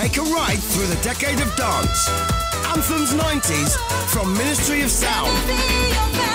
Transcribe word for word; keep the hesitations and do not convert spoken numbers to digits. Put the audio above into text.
Take a ride through the decade of dance. Anthems nineties from Ministry of Sound.